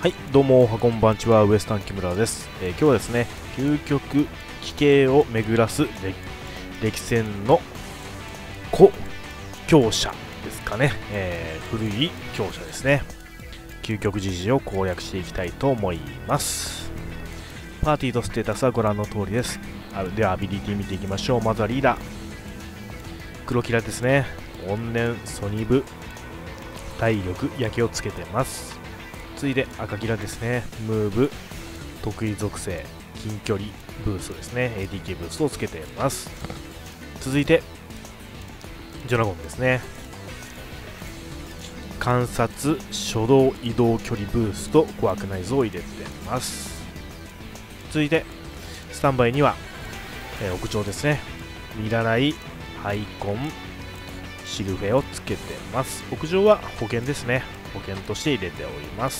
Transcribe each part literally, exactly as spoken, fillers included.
はい、どうもこんばんちは、ウエスタン木村です。えー、今日はですね、究極奇形を巡らす歴戦の古強者ですかね、えー、古い強者ですね。究極時事を攻略していきたいと思います。パーティーとステータスはご覧の通りです。あではアビリティ見ていきましょう。まずはリーダー黒キラですね。怨念、ソニブ、体力、焼けをつけてます。次いで赤キラですね。ムーブ、得意属性、近距離ブーストですね。エーディーケー ブーストをつけています。続いてジョナゴンですね。観察、初動、移動距離ブースト、怖くないぞを入れてます。続いてスタンバイには、えー、屋上ですね。見習い、ハイコン、シルフェをつけてます。屋上は保険ですね。保険として入れております。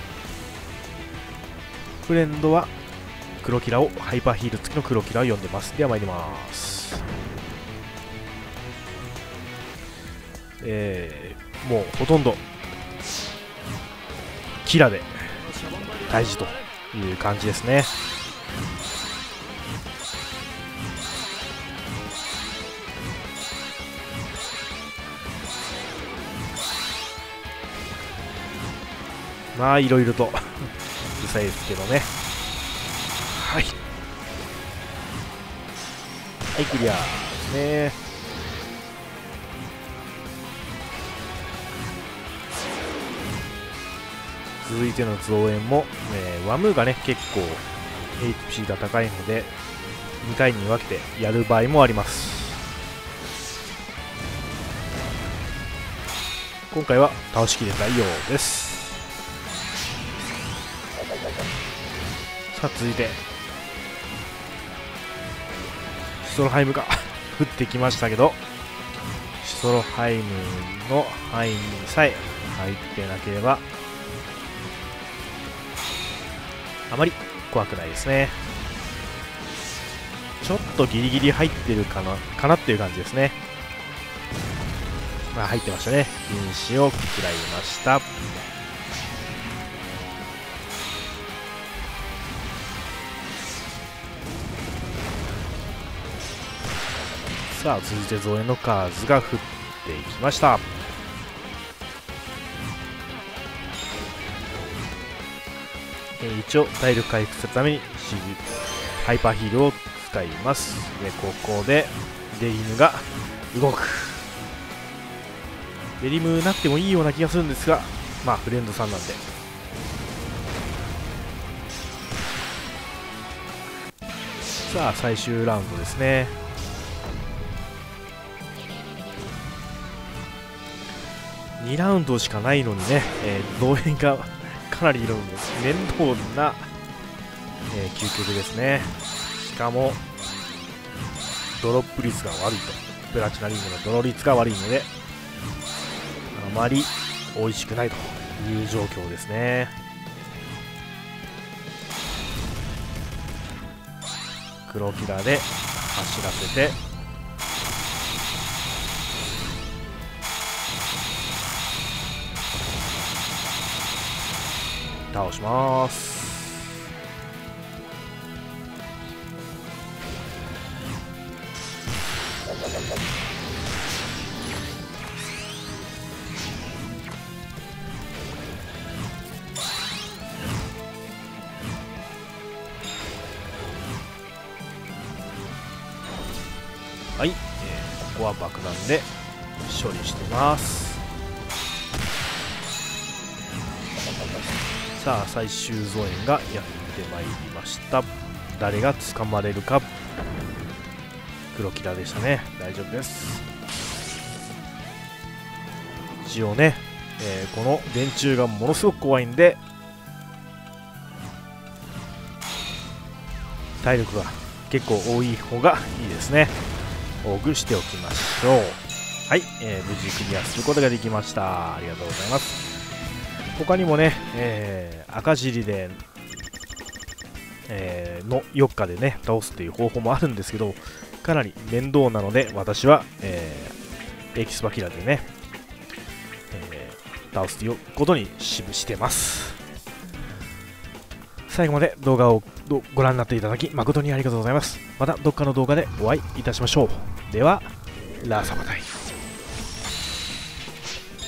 フレンドは黒キラを、ハイパーヒール付きの黒キラを呼んでます。では参ります。えー、もうほとんどキラで大事という感じですね。まあいろいろとうるさいですけどね。はいはい、クリアですね。続いての増援も、えー、ワムーがね結構 エイチピー が高いのでにかいに分けてやる場合もあります。今回は倒しきれたようです。さあ続いてシュトロハイムが降ってきましたけど、シュトロハイムの範囲にさえ入ってなければあまり怖くないですね。ちょっとギリギリ入ってるかなかなっていう感じですね。まあ入ってましたね。銀紙を食らいました。さあ続いて増援の数が降っていきました。えー、一応体力回復するためにハイパーヒールを使います。でここでデリムが動く。デリムなってもいいような気がするんですが、まあフレンドさんなんで。さあ最終ラウンドですね。にラウンドしかないのにね、えー、増援がかなりいるんです。面倒な、えー、究極ですね。しかもドロップ率が悪いと、プラチナリングのドロ率が悪いのであまり美味しくないという状況ですね。黒キラで走らせて倒します。はい、えー、ここは爆弾で処理してます。さあ最終増援がやってまいりました。誰が捕まれるか。黒キラでしたね。大丈夫です。一応ね、えー、この電柱がものすごく怖いんで体力が結構多い方がいいですね。多くしておきましょう。はい、えー、無事クリアすることができました。ありがとうございます。他にもね、えー、赤尻で、えー、のよっかでね倒すという方法もあるんですけど、かなり面倒なので私は、えー、エキスパキラでね、えー、倒すということにししてます。 最後まで動画をご覧になっていただき誠にありがとうございます。またどっかの動画でお会いいたしましょう。では、ラーサバタイ。